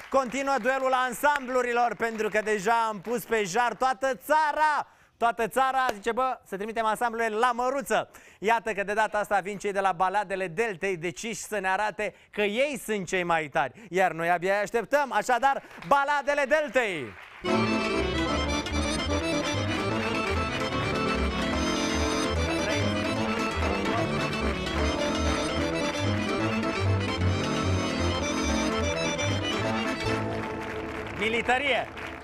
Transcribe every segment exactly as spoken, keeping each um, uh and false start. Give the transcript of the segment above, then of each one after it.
Continuă duelul ansamblurilor, pentru că deja am pus pe jar toată țara. Toată țara zice, bă, să trimitem ansamblurile la Măruță. Iată că de data asta vin cei de la Baladele Deltei deciși să ne arate că ei sunt cei mai tari. Iar noi abia așteptăm, așadar, Baladele Deltei. Militarie.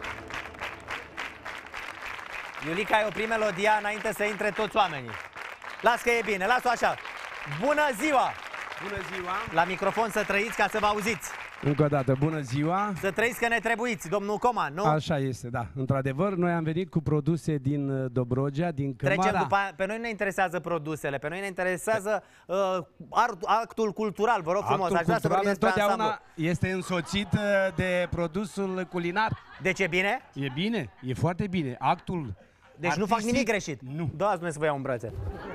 Iulica, ai oprit melodia înainte să intre toți oamenii. Las că e bine, las-o așa. Bună ziua! Bună ziua! La microfon să trăiți ca să vă auziți. Încă o dată, bună ziua! Să trăiți că ne trebuiți, domnul Coman, nu? Așa este, da. Într-adevăr, noi am venit cu produse din Dobrogea, din Cămara. Trecem după, pe noi ne interesează produsele, pe noi ne interesează uh, art, actul cultural, vă rog frumos. Actul Aș vrea să cultural vorbim despre întotdeauna ansamblu. este însoțit de produsul culinar. Deci e bine? E bine, e foarte bine. Actul Deci artistic, nu fac nimic greșit. Nu. Da, Dumnezeu să vă iau în brațe.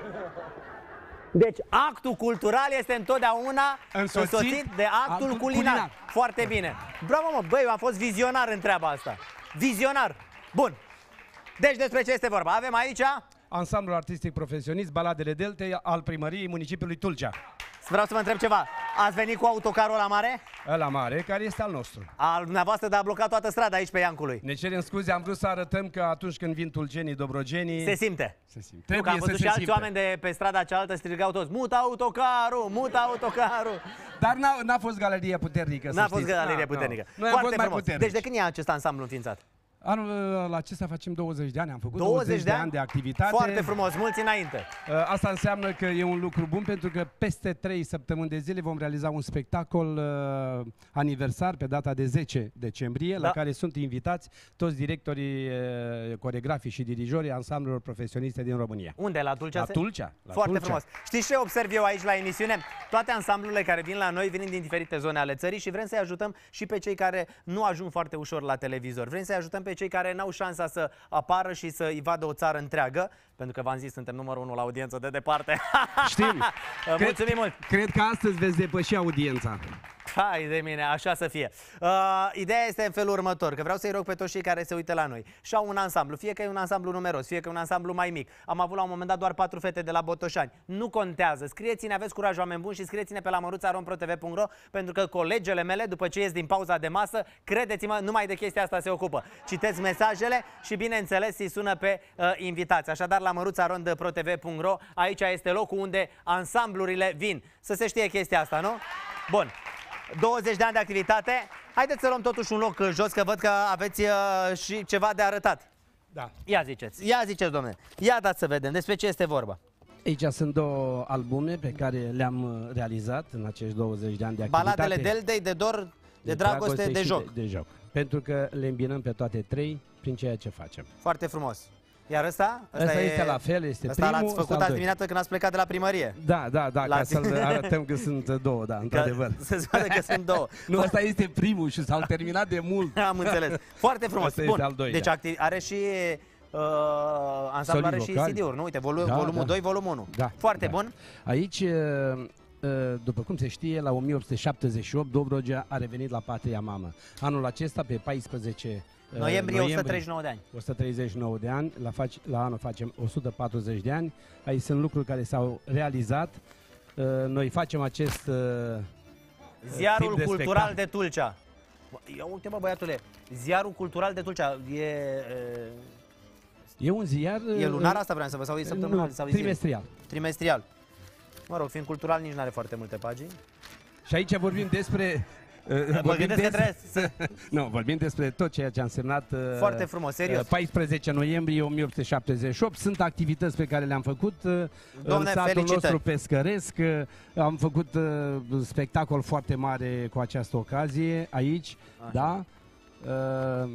Deci actul cultural este întotdeauna însoțit, însoțit de actul, actul culinar. culinar. Foarte bine. Bravo, mă, băi, eu am fost vizionar în treaba asta. Vizionar. Bun. Deci despre ce este vorba? Avem aici Ansamblul artistic profesionist Baladele Deltei al primăriei municipiului Tulcea. Vreau să vă întreb ceva. Ați venit cu autocarul la mare? Ăla mare, care este al nostru. Al dumneavoastră, dar a blocat toată strada aici pe Iancului. Ne cerem scuze, am vrut să arătăm că atunci când vin tulgenii, dobrogenii... Se simte. Se simte. Nu, că am văzut și alți oameni de pe strada cealaltă strigau toți: mut autocarul, mut autocarul. Dar n-a fost galerie puternică, N-a fost galerie puternică. Noi am fost mai puternici. Deci de când e acest ansamblu înființat? Anul acesta facem douăzeci de ani, am făcut douăzeci de ani de activitate. Foarte frumos, mulți înainte. Asta înseamnă că e un lucru bun, pentru că peste trei săptămâni de zile vom realiza un spectacol uh, aniversar pe data de zece decembrie, da. La care sunt invitați toți directorii, uh, coregrafii și dirijorii ansamblelor profesioniste din România. Unde? La Tulcea? La Tulcea. La Foarte Tulcea. frumos. Știți ce observ eu aici la emisiune? Toate ansamblurile care vin la noi vin din diferite zone ale țării și vrem să-i ajutăm și pe cei care nu ajung foarte ușor la televizor. Vrem să-i ajutăm pe cei care n-au șansa să apară și să-i vadă o țară întreagă, pentru că v-am zis, suntem numărul unu la audiență de departe. Știm. Mulțumim cred, mult. Cred că astăzi veți depăși audiența. Hai de mine, așa să fie. Uh, ideea este în felul următor, că vreau să-i rog pe toți cei care se uită la noi și au un ansamblu, fie că e un ansamblu numeros, fie că e un ansamblu mai mic. Am avut la un moment dat doar patru fete de la Botoșani. Nu contează. Scrieți-ne, aveți curaj, oameni buni, și scrieți-ne pe la măruța arond pro t v punct ro, pentru că colegele mele, după ce ies din pauza de masă, credeți-mă, numai de chestia asta se ocupă. Citeți mesajele și, bineînțeles, îi sună pe uh, invitați. Așadar, la măruța arond pro t v punct ro, aici este locul unde ansamblurile vin. Să se știe chestia asta, nu? Bun. douăzeci de ani de activitate. Haideți să luăm totuși un loc jos, că văd că aveți uh, și ceva de arătat. Da. Ia ziceți, ia ziceți, domnule. Ia dați să vedem despre ce este vorba. Aici sunt două albume pe care le-am realizat în acești douăzeci de ani de activitate. Baladele Deltei, de dor, de, de dragoste, dragoste, de joc. De, de joc. Pentru că le îmbinăm pe toate trei prin ceea ce facem. Foarte frumos. Iar ăsta? Ăsta, ăsta este la fel, este ăsta primul. L-ați făcut azi dimineață când ați plecat de la primărie. Da, da, da, ca să arătăm că sunt două, da, într-adevăr. Să se vadă că sunt două. Nu, ăsta este primul și s-au terminat de mult. Am înțeles. Foarte frumos. Asta Bun. este al doilea. Deci are și uh, ansamblu, are și C D-uri, nu? Uite, volu da, volumul da. doi, volumul unu. Da, Foarte da. bun. Aici, după cum se știe, la o mie opt sute șaptezeci și opt Dobrogea a revenit la patria mamă. Anul acesta, pe paisprezece noiembrie, o sută treizeci și nouă de ani. o sută treizeci și nouă de ani, la, faci, la anul facem o sută patruzeci de ani. Aici sunt lucruri care s-au realizat. Noi facem acest Ziarul de cultural spectacol. de Tulcea. Ia uite, mă, băiatule, Ziarul cultural de Tulcea. E, e, e un ziar... e lunar, asta vreau să vă, sau e săptămânal? Nu, sau e trimestrial. Zile? Trimestrial. Mă rog, fiind cultural, nici nu are foarte multe pagini. Și aici vorbim despre... Mă gândesc că trebuie să... Nu, vorbim despre tot ceea ce a însemnat foarte frumos, serios. paisprezece noiembrie o mie opt sute șaptezeci și opt. Sunt activități pe care le-am făcut. Domne, în satul felicitări. nostru pescăresc. Am făcut uh, spectacol foarte mare cu această ocazie aici. Așa. Da? Uh,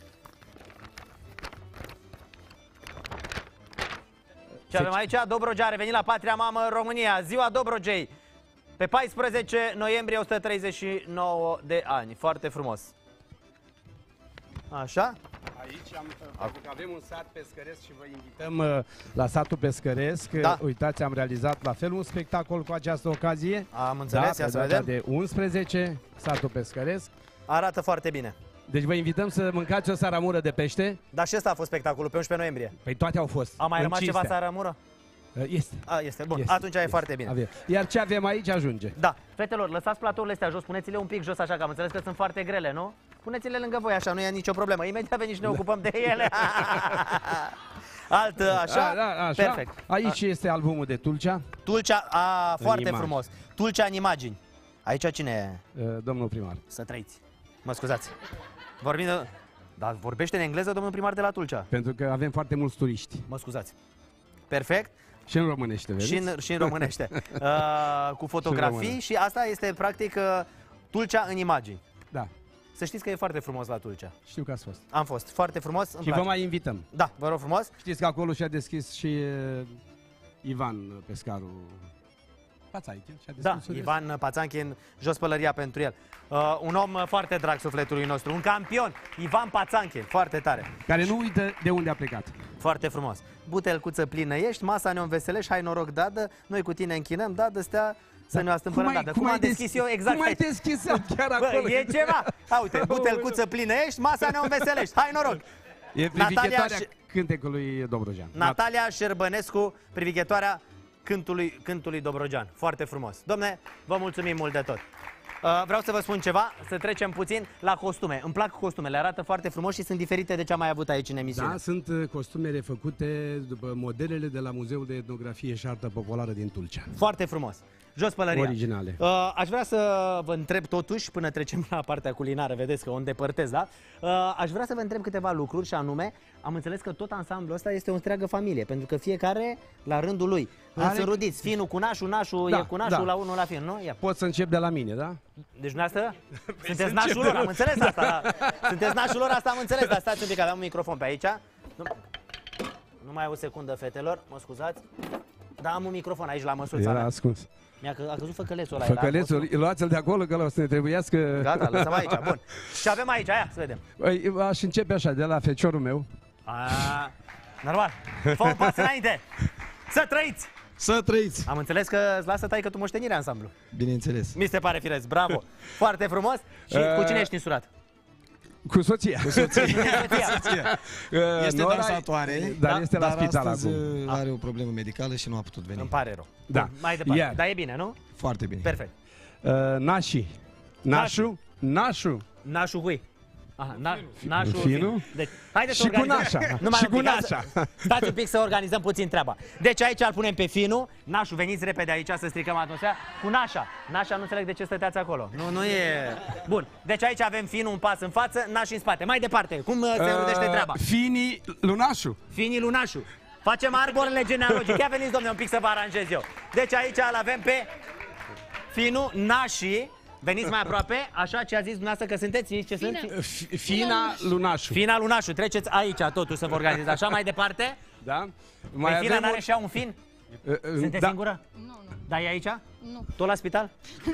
Ce avem aici? Dobrogea a revenit la patria mamă, România. Ziua Dobrogei. Pe paisprezece noiembrie, o sută treizeci și nouă de ani. Foarte frumos. Așa? Aici am, pentru că avem un sat pescăresc și vă invităm uh, la satul pescăresc. Da. Uitați, am realizat la fel un spectacol cu această ocazie. Am înțeles, da, ia să pe data vedem. de unsprezece, satul pescăresc. Arată foarte bine. Deci vă invităm să mâncați o saramură de pește. Dar și ăsta a fost spectacolul, pe unsprezece noiembrie. Păi toate au fost. A mai în rămas cinstea. ceva saramură? Este. A, este, bun, Este. atunci e Este. foarte bine. Avem. Iar ce avem aici ajunge. Da, fetelor, lăsați platourile astea jos, puneți-le un pic jos așa, că am înțeles că sunt foarte grele, nu? Puneți-le lângă voi așa, nu e nicio problemă. Imediat venim și ne ocupăm de ele. Altă, așa? A, da, așa. Perfect. Aici este albumul de Tulcea. Tulcea, a, foarte imagini. frumos. Tulcea în imagini. Aici cine e? Uh, Domnul primar. Să trăiți. Mă scuzați. Vorbim de... Dar vorbește în engleză domnul primar de la Tulcea. Pentru că avem foarte mulți turiști. Mă scuzați. Perfect. Și în românește, vedeți? Și în, și în românește. Uh, cu fotografii și, și asta este practic uh, Tulcea în imagini. Da. Să știți că e foarte frumos la Tulcea. Știu că ați fost. Am fost foarte frumos. Îmi Și place. vă mai invităm. Da, vă rog frumos. Știți că acolo și-a deschis și uh, Ivan Pescarul. Pațaiche, și-a deschis Da, studios. Ivan Pațanchin, jos pălăria pentru el. Uh, un om uh, foarte drag sufletului nostru, un campion, Ivan Pațanchin, foarte tare. Care nu uită de unde a plecat. Foarte frumos. Butelcuță plină ești, masa ne-o înveselești, hai noroc, dadă, noi cu tine închinăm, dadă, stea să ne o astâmpărăm, dadă. Cum am deschis eu exact Cum ai aici. deschis chiar Bă, acolo? e ceva. Ha, uite, butelcuță plină ești, masa ne-o înveselești, hai noroc. E Natalia privighetoarea și- cântecului Dobrogean. Natalia Șerbănescu, privighetoarea cântului, cântului Dobrogean. Foarte frumos. Domne, vă mulțumim mult de tot. Uh, vreau să vă spun ceva, să trecem puțin la costume. Îmi plac costumele, arată foarte frumos și sunt diferite de ce am mai avut aici în emisiune. Da, sunt uh, costume refăcute după modelele de la Muzeul de Etnografie și Artă Populară din Tulcea. Foarte frumos. Jos pălăria. Originale. Uh, aș vrea să vă întreb totuși, până trecem la partea culinară, vedeți că o îndepărtez, da? Uh, aș vrea să vă întreb câteva lucruri și anume, am înțeles că tot ansamblul ăsta este o întreagă familie, pentru că fiecare la rândul lui. Are- Sunt rudiți, finul cu nașul, nașul Da, e cu nașul, da. la unul la fin, nu? Ia. Pot să încep de la mine, da? Deci dumneavoastră sunteți să nașul lor, începem. am înțeles asta. Sunteți nașul lor, asta am înțeles, dar stați un pic, aveam un microfon pe aici. Nu, numai o secundă, fetelor, mă scuzați. Da, am un microfon aici la măsuța Era mea. ascuns. Mi-a că- a căzut făcălețul ăla. Făcălețul, luați-l de acolo că o să ne trebuiască... Gata, lăsăm aici, bun. Și avem aici, aia, să vedem. Păi, aș începe așa, de la feciorul meu. A, normal. Fă un pas înainte. Să trăiți! Să trăiți! Am înțeles că îți lasă taică tu moștenirea ansamblu. Bineînțeles. Mi se pare firesc, bravo. Foarte frumos. Și Uh, cu cine ești însurat? Cu soția. Cu soția. Soția. Este Nora, dansatoare, dar da, este la dar spital astăzi acum. uh, are o problemă medicală și nu a putut veni. Îmi pare rău. Da. Bun, mai departe. Iar. Dar e bine, nu? Foarte bine. Perfect. Uh, nașii. Nașu? Nașu. Nașul cui? Aha, na, nașul Finul? fin. Deci, haideți să Și cu organizăm. nașa. Numai Și un pic, cu hai nașa. să- Stați un pic să organizăm puțin treaba. Deci aici îl punem pe finul. Nașul, veniți repede aici să stricăm atmosfera. Cu nașa. Nașa, nu înțeleg de ce stăteați acolo. Nu, nu e... Bun. Deci aici avem finul un pas în față, nașul în spate. Mai departe. Cum uh, se rudește treaba? Finii lunașu. Finii lunașul. Facem arborele genealogic. Ia veniți, domnule, un pic să vă aranjez eu. Deci aici îl avem pe finul, nașii. Veniți mai aproape, așa ce a zis dumneavoastră că sunteți, ce sunt? F- Fina lunașu. Fina lunașul, treceți aici totul să vă organizați. Așa mai departe? Da? Mai Fina n-are un- și ea un fin? Uh, uh, Sunteți da. singură? Nu, nu, Da, e aici? nu. Tot la spital?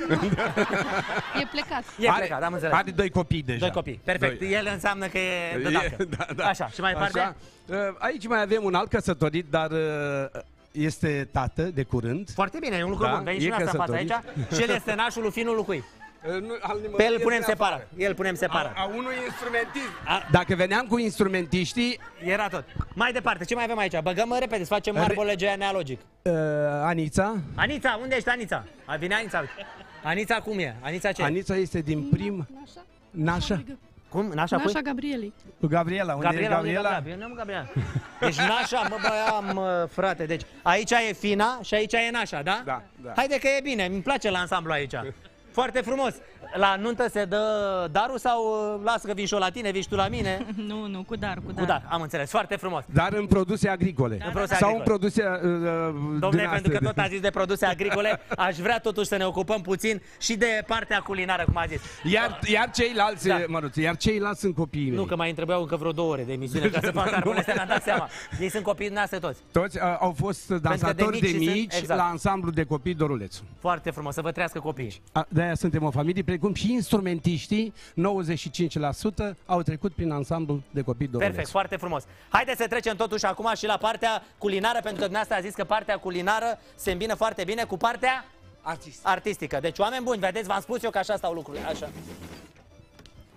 E plecat. E Are- plecat, am înțeles. Are doi copii deja. Doi copii. Perfect. Doi. El înseamnă că e de E- dacă. da, da. Așa, și mai departe? Așa. Uh, Aici mai avem un alt căsătorit, dar uh, este tată de curând. Foarte bine, e un lucru Da, bun. Veniți e și în asta în față aici. căsătorit. Și el este nașul lui finul lui cui? Uh, nu, al nimănui Pe el este punem afară. separat. El punem separat. A, a unui instrumentist. A- Dacă veneam cu instrumentiștii, Era tot. Mai departe, ce mai avem aici? Băgăm repede, să facem arborele genealogic. uh, Anița. Anița, unde ești Anița? A, vine Anița. Anița cum e? Anița ce? Anița este din prim... Nașa? Nașa? Cum? Nașa cui? Nașa Gabrieli. Cu Gabriela. Unde Gabriela, e unde e Gabriela? Gabriela? Eu nu am Gabriela. Deci nașa, mă băiam, mă, frate. Deci aici e fina și aici e nașa, da? Da, da. Haide că e bine, îmi place la ansamblu aici. Foarte frumos. La nuntă se dă darul sau uh, lasă că vin și eu la tine, vii și tu la mine? Nu, nu, cu dar, cu dar. Cu dar, am înțeles. Foarte frumos. Dar în produse agricole. În produse Sau în agricole. produse... Uh, Domnule, din pentru că astea tot a zis de produse agricole, aș vrea totuși să ne ocupăm puțin și de partea culinară, cum a zis. Iar, iar ceilalți, Da. da. Măruț, iar ceilalți sunt copiii mei. Nu, că mai întrebau încă vreo două ore de emisiune ca să fac arborele astea, mi-am dat seama. Ei sunt copiii dumneavoastră toți. Toți uh, au fost dansatori de de mici mici, sunt- exact. la ansamblu de copii Dorulețu. Foarte frumos, să vă trăiască copiii. A, de-aia suntem o familie, precum și instrumentiștii, nouăzeci și cinci la sută au trecut prin ansamblul de copii Dorulețu. Perfect, foarte frumos. Haideți să trecem totuși acum și la partea culinară, pentru că dumneavoastră a zis că partea culinară se îmbină foarte bine cu partea Artist. artistică. Deci, oameni buni, vedeți, v-am spus eu că așa stau lucrurile. Așa.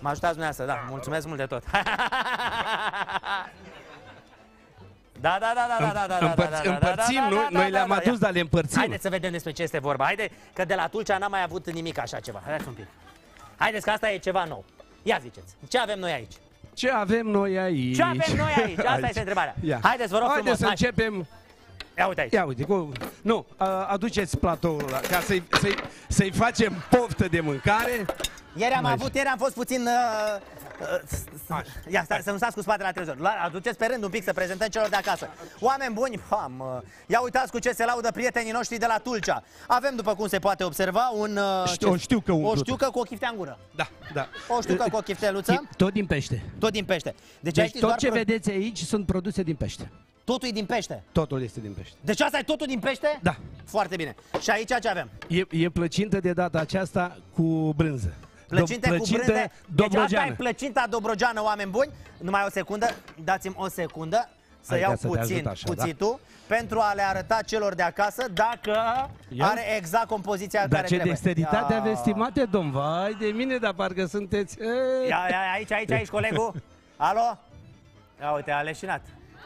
Mă ajutați dumneavoastră, da. Mulțumesc mult de tot. Da, da, da, da, da, da, da, Împărți, da, da, împărțim, da, da, noi, da, noi da, le-am da, adus, ia. dar le împărțim. Haideți să vedem despre ce este vorba. Haide, că de la Tulcea n-am mai avut nimic așa ceva. Haideți un pic. Haideți că asta e ceva nou. Ia ziceți, ce avem noi aici? Ce avem noi aici? Ce avem noi aici? Asta Aici. este întrebarea. Ia. Haideți, vă rog Haideți frumos. să Hai. începem. Ia uite aici. Ia uite, cu... nu, a- aduceți platoul ăla, ca să-i să să facem poftă de mâncare. Ieri am Aici. avut, ieri am fost puțin... Uh, uh, ia, stai, să nu stați cu spatele la televizor. La, aduceți pe rând un pic să prezentăm celor de acasă. Oameni buni, ham, uh, ia uitați cu ce se laudă prietenii noștri de la Tulcea. Avem, după cum se poate observa, un... Uh, Știu- o știucă O umplută. știucă cu o chiftea în gură. Da, da. O știucă cu o chifteluță, Tot din pește. tot din pește. Deci, Deci aici tot doar ce pro- vedeți aici sunt produse din pește. totul e din pește. Totul este din pește. Deci asta e totul din pește? Da. Foarte bine. Și aici ce avem? E, e plăcintă de data aceasta cu brânză. Plăcinte, Do- cu brânză. Deci asta dobrogeană. e plăcinta dobrogeană, oameni buni. Numai o secundă, dați-mi o secundă să Hai, iau ca să te puțin ajut așa, cuțitul pentru a le arăta celor de acasă dacă Ia. are exact compoziția Dar care ce trebuie. dexteritate Ia. aveți, stimate domn. Vai de mine, dar parcă sunteți... Ei. Ia, ia, aici, aici, aici, colegul. Alo? Ia uite, a leșinat.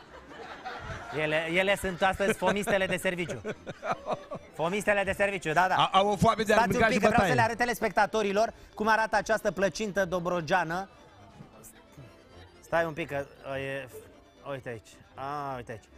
Ele, ele sunt astăzi fomistele de serviciu. Fomistele de serviciu, da, da. A- Au o foame de a Stați un mânca pic, și că vreau să le bătaie. arăt telespectatorilor cum arată această plăcintă dobrogeană. Stai un pic, că e... Uite aici. A, uite aici.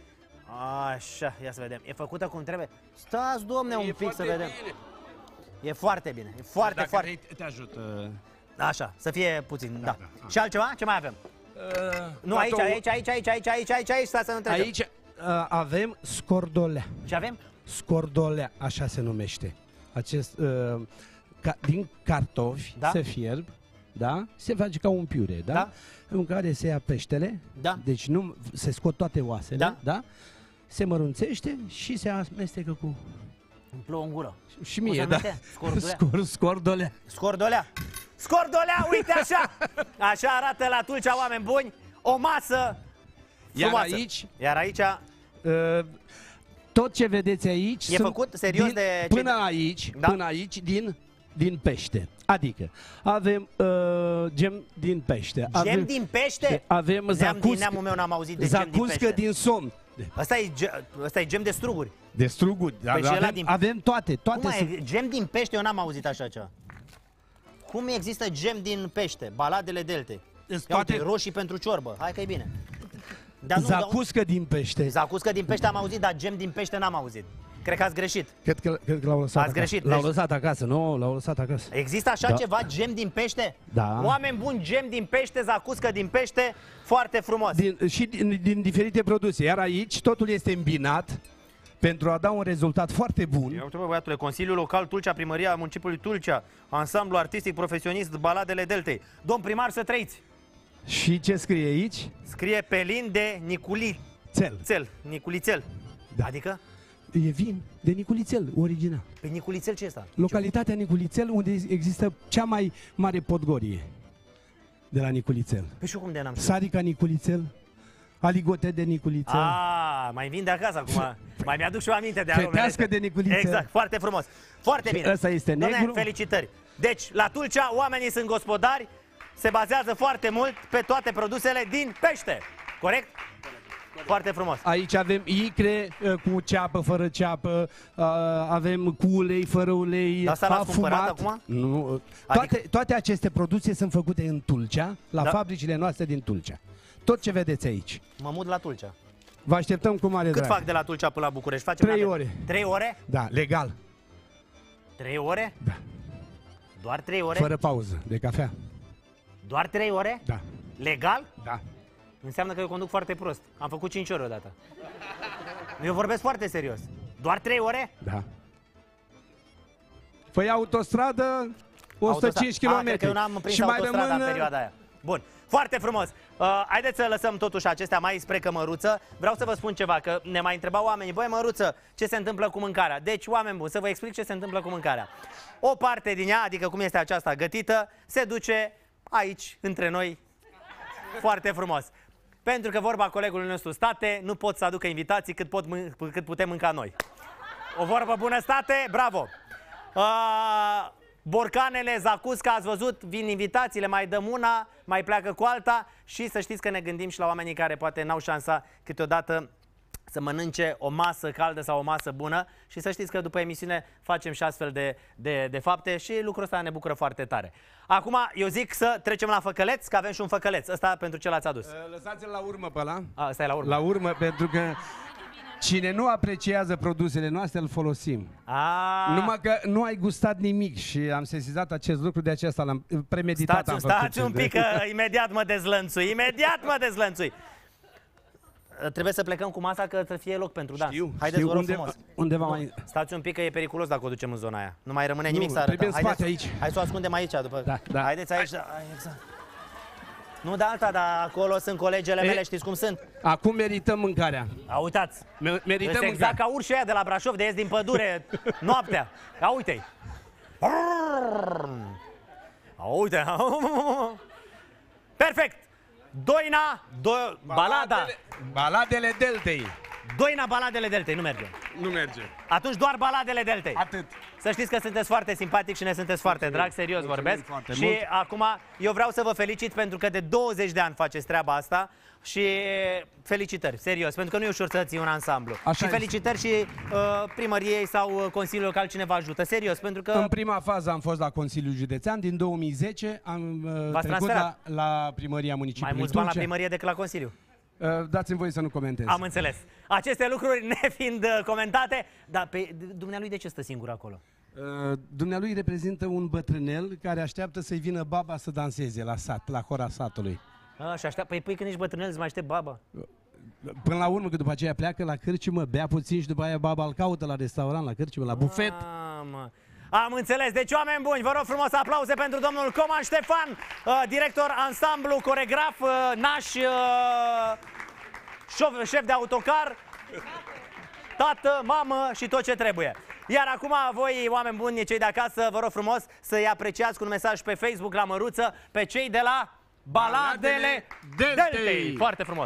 Așa, ia să vedem. E făcută cum trebuie? Stați, domne, un E pic să foarte vedem. bine. E foarte bine. E foarte, Dacă foarte... te, te ajută. Așa, să fie puțin, da. da. Și altceva? Ce mai avem? Nu, aici, aici, aici, aici, aici, aici, aici, aici, stai să nu trecem. Aici uh, avem scordolea. Ce avem? Scordolea, așa se numește. Acest, uh, ca, din cartofi Da. se fierb, da? Se face ca un piure, da? Da. În care se ia peștele, Da. deci nu se scot toate oasele, Da. da? Se mărunțește și se amestecă cu... Îmi plouă în gură. Și Cum se mie, da. numește? Scordolea? Scor, scordolea. Scordolea. Scordolea, uite așa. Așa arată la Tulcea, oameni buni. O masă Iar frumoasă. aici, Iar aici, uh, tot ce vedeți aici... E făcut serios din, de- Până ce- aici, Da. până aici, din, din pește. Adică, avem uh, gem din pește. gem avem, din pește? Avem Neam din zacuscă, neamul meu n-am auzit de gem din zacuscă pește. din somn. De, Ăsta e, ge- ăsta e gem de struguri. de struguri. Păi și ăla avem, din- avem toate. toate Cum sunt, e? Gem din pește? Eu n-am auzit așa ceva. Cum există gem din pește? Baladele Deltei. Sunt Ia uite, toate- roșii pentru ciorbă. Hai că e bine. Dar nu, dar- zacuscă din pește. Zacuscă din pește am auzit, dar gem din pește n-am auzit. Cred că ați greșit. Cred că, cred că l-au lăsat Ați acasă. greșit, L-au deci- lăsat acasă, nu, l-au lăsat acasă. Există așa Da. ceva, gem din pește? Da. Oameni buni, gem din pește, zacuscă din pește, foarte frumos. Din, și din, din diferite produse. Iar aici totul este îmbinat pentru a da un rezultat foarte bun. Ia uite, bă, băiatule, Consiliul Local Tulcea, Primăria Municipiului Tulcea, Ansamblu Artistic Profesionist Baladele Deltei. Domn primar, să trăiți! Și ce scrie aici? Scrie Pelin de Niculițel. Țel. Niculițel. Da. Adică? E vin de Niculițel, original. Pe Niculițel ce e asta? Localitatea Niculițel, unde există cea mai mare podgorie de la Niculițel. Păi și eu cum de n-am știut? Sarica Niculițel, aligote de Niculițel. Ah, mai vin de acasă acum. Mai mi-aduc și o aminte de anul Fetească de Niculițel. Exact, foarte frumos. Foarte Și bine. ăsta este Doamne, negru. felicitări. Deci, la Tulcea, oamenii sunt gospodari, se bazează foarte mult pe toate produsele din pește. Corect? Foarte frumos. Aici avem icre uh, cu ceapă, fără ceapă, uh, avem cu ulei, fără ulei, Dar asta l-ați cumpărat afumat. acum? Nu, uh, Adică- toate, toate aceste produse sunt făcute în Tulcea, la Da. fabricile noastre din Tulcea. Tot ce vedeți aici. Mă mut la Tulcea. Vă așteptăm cu mare Cât drag. fac de la Tulcea până la București? Facem Trei la- ore. Trei ore? Da, legal. Trei ore? Da. Doar trei ore? Fără pauză, de cafea. Doar trei ore? Da. Legal? Da. Înseamnă că eu conduc foarte prost. Am făcut cinci ore odată. Eu vorbesc foarte serios. Doar trei ore? Da. Păi autostradă, o sută cinci Autostradă. Ah, cred kilometri. că eu n-am prins Și mai autostrada rămân în perioada aia. Bun, foarte frumos. Uh, haideți să lăsăm totuși acestea mai spre cămăruță. Vreau să vă spun ceva, că ne mai întrebau oamenii, băi măruță, ce se întâmplă cu mâncarea? Deci, oameni buni, să vă explic ce se întâmplă cu mâncarea. O parte din ea, adică cum este aceasta gătită, se duce aici, între noi, foarte frumos. Pentru că vorba colegului nostru State, nu pot să aducă invitații cât, pot mân- cât putem mânca noi. O vorbă bună, State, bravo! Uh, borcanele, zacusca, ați văzut, vin invitațiile, mai dăm una, mai pleacă cu alta și să știți că ne gândim și la oamenii care poate n-au șansa câteodată să mănânce o masă caldă sau o masă bună și să știți că după emisiune facem și astfel de, de, de fapte și lucrul ăsta ne bucură foarte tare. Acum eu zic să trecem la făcăleț, că avem și un făcăleț. Ăsta pentru ce l-ați adus? Lăsați-l la urmă pe ăla. A, ăsta e la urmă. La urmă, pentru că cine nu apreciază produsele noastre, îl folosim. A, Numai că nu ai gustat nimic și am sesizat acest lucru, de aceea l-am premeditat. stați, am stați făcut un pic, că imediat mă dezlănțui, imediat mă dezlănțui. Trebuie să plecăm cu masa, că să fie loc pentru dans. Știu, Haideți, știu vă rog unde, frumos. undeva mai... Stați un pic, că e periculos dacă o ducem în zona aia. Nu mai rămâne Nu, nimic să arătăm. trebuie în spate Haideți, aici. hai să o ascundem aici. După... Da, da. Haideți aici. Da, exact. Nu de alta, dar acolo sunt colegele E- mele, știți cum sunt? Acum merităm mâncarea. A, uitați. Me- merităm Sunt exact mâncarea. ca urșii ăia de la Brașov, de ies din pădure noaptea. A, uite-i. A, uite. Perfect. Doina, do... balada. Baladele Deltei. Doina, baladele Deltei, nu merge. Nu merge. Atunci doar baladele Deltei. Atât. Să știți că sunteți foarte simpatic și ne sunteți foarte drag, serios vorbesc. foarte Și mult. acum eu vreau să vă felicit pentru că de douăzeci de ani faceți treaba asta și felicitări, serios, pentru că nu e ușor să ții un ansamblu. Așa și este. felicitări și uh, primăriei sau uh, Consiliul Local, cine vă ajută, serios, pentru că... În prima fază am fost la Consiliul Județean, din două mii zece am uh, trecut la, transferat? la primăria mai municipiului mulți bani la Tulcea. primărie decât la Consiliu. Uh, dați-mi voie să nu comentez. Am înțeles. Aceste lucruri nefiind uh, comentate, dar pe dumnealui de ce stă singur acolo? Uh, Dumnealui reprezintă un bătrânel care așteaptă să-i vină baba să danseze la sat, la hora satului. A, și aștept, păi, păi când ești bătrânel îți mai aștept baba. Până la urmă, că după aceea pleacă la cârciumă, bea puțin și după aia baba îl caută la restaurant, la cârciumă, la bufet. Mamă. Am înțeles. Deci, oameni buni, vă rog frumos aplauze pentru domnul Coman Ștefan, uh, director ansamblu, coregraf, uh, naș, uh, șof, șef de autocar, tată, mamă și tot ce trebuie. Iar acum voi, oameni buni, cei de acasă, vă rog frumos să-i apreciați cu un mesaj pe Facebook la Măruță pe cei de la Baladele Deltei. Deltei. Foarte frumos.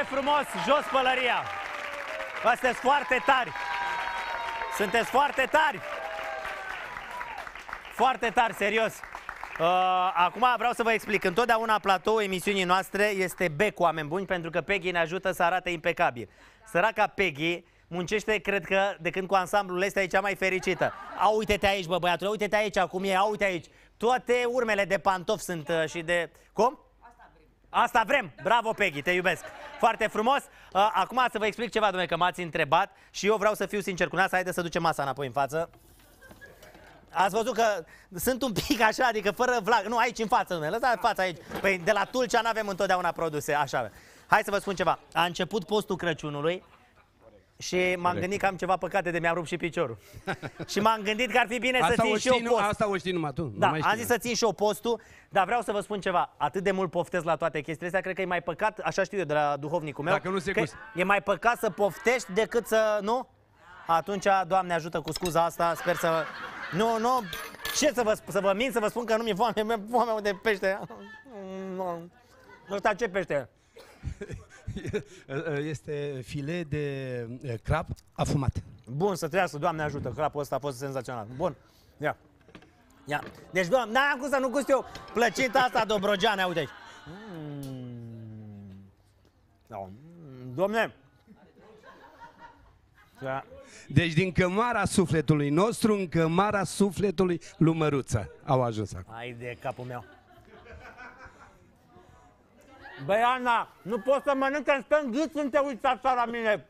frumos, jos pălăria! Sunteți foarte tari! Sunteți foarte tari! Foarte tari, serios! Uh, acum vreau să vă explic. Întotdeauna platoul emisiunii noastre este bec, oameni buni, pentru că Peggy ne ajută să arate impecabil. Săraca Peggy muncește, cred că, de când cu ansamblul ăsta e cea mai fericită. A, uite-te aici, bă, băiatul, uite-te aici cum e, a, uite aici. Toate urmele de pantofi sunt uh, și de... Cum? Asta vrem. Asta vrem. Bravo, Peggy, te iubesc. Foarte frumos. Uh, acum să vă explic ceva, domnule, că m-ați întrebat și eu vreau să fiu sincer cu noastră. Haideți să ducem masa înapoi în față. Ați văzut că sunt un pic așa, adică fără vlag. Nu, aici în față, domnule, lăsați fața aici. Păi de la Tulcea n-avem întotdeauna produse, așa. Hai să vă spun ceva. A început postul Crăciunului și m-am gândit că am ceva păcate de mi-am rupt și piciorul. Și m-am gândit că ar fi bine Asta să țin o și eu știi, nu, post. asta o știi numai tu. Da, nu mai am știu. zis să țin și eu postul, dar vreau să vă spun ceva. Atât de mult poftesc la toate chestiile astea, cred că e mai păcat, așa știu eu de la duhovnicul meu, Dacă nu se că cus- e mai păcat să poftești decât să, nu? Atunci, Doamne ajută cu scuza asta, sper să... Nu, nu, ce să vă, să vă mint, să vă spun că nu mi-e foame, mi-e foame de pește. Nu, ăsta ce pește? Este filet de crab afumat. Bun, să trăiască, Doamne ajută, crapul ăsta a fost senzațional. Bun, ia. Ia. Deci, Doamne, n-am cum să nu gust eu plăcinta asta dobrogeană, uite aici. Mm. Da. Domne. Ia. Deci din cămara sufletului nostru în cămara sufletului lui Măruță au ajuns acum. Hai de capul meu. Băi, Ana, nu poți să mănânci, îmi stă în gât când te uiți așa la mine.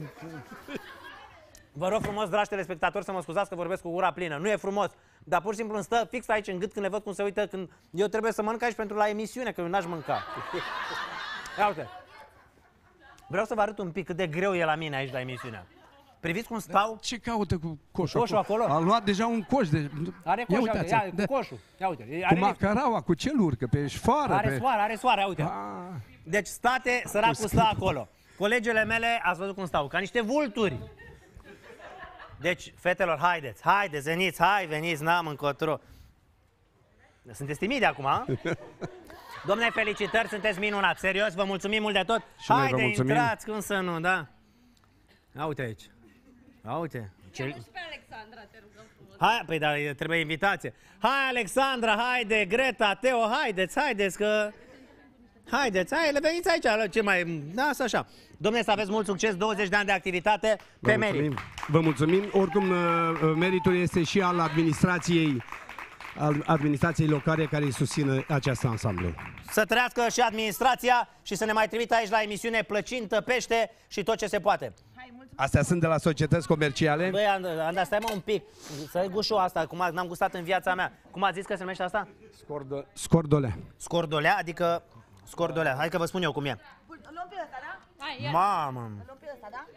Vă rog frumos, dragi telespectatori, să mă scuzați că vorbesc cu gura plină. Nu e frumos, dar pur și simplu îmi stă fix aici în gât când le văd cum se uită, când eu trebuie să mănânc aici pentru la emisiune, că eu n-aș mânca. Ia uite. Vreau să vă arăt un pic cât de greu e la mine aici la emisiune. Priviți cum stau. Ce caută cu coșul, Coșul acolo? A luat deja un coș de... Are coș, ia, uitați, ia, da. cu coșul. Ia uite. Cu Are lift. macaraua, cu ce urcă, pe șfoară. Are pe... soare, are soare, ia uite. Ah. Deci state, săracul stă acolo. Colegele mele, ați văzut cum stau, ca niște vulturi. Deci, fetelor, haideți, haideți, veniți, hai, veniți, n-am încotro. Sunteți timide acum, a? Dom'le, felicitări, sunteți minunați, serios, vă mulțumim mult de tot. Și noi vă Haide, mulțumim. intrați, cum să nu, da? Ia uite aici. Ia uite. Ce... Și pe Alexandra, te rugăm frumos. Hai, păi dar trebuie invitație. Hai, Alexandra, haide, Greta, Teo, haideți, haideți, că... Haideți, hai, le veniți aici, la ce mai... Da, să așa. Dom'le, să aveți mult succes, douăzeci de ani de activitate, pe Vă merit. mulțumim. Vă mulțumim. Oricum, uh, meritul este și al administrației, al administrației locale care îi susțină acest ansamblu. Să trăiască și administrația și să ne mai trimită aici la emisiune plăcintă, pește și tot ce se poate. Astea sunt de la societăți comerciale. Băi, Anda, stai mă un pic, să gust și eu asta, cum n-am gustat în viața mea. Cum ați zis că se numește asta? Scordo... Scordolea. Scordolea, adică scordolea. Hai că vă spun eu cum e. Luăm pe ăsta, da? Hai, ia. Mamă! Luăm pe ăsta, da?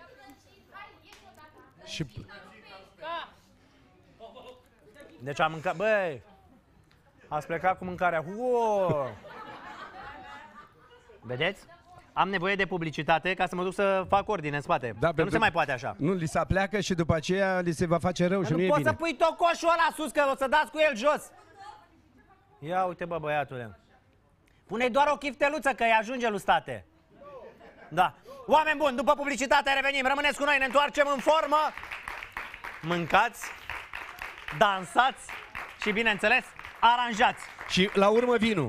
Și Deci am mâncat, băi, ați plecat cu mâncarea. Uou! Vedeți? Am nevoie de publicitate ca să mă duc să fac ordine în spate. Da, Că nu pentru- se mai poate așa. nu, li se pleacă și după aceea li se va face rău și nu, Nu e poți bine. să pui tot coșul ăla sus, că o să dați cu el jos. Ia uite, bă, băiatule. Pune-i doar o chifteluță, că îi ajunge lui state. Da. Oameni buni, după publicitate revenim. Rămâneți cu noi, ne întoarcem în formă. Mâncați, dansați și, bineînțeles, aranjați. Și la urmă vinul.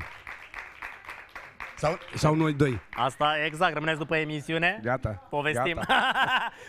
Sau, sau noi doi. Asta exact, rămâneți după emisiune. Gata. Povestim. Gata.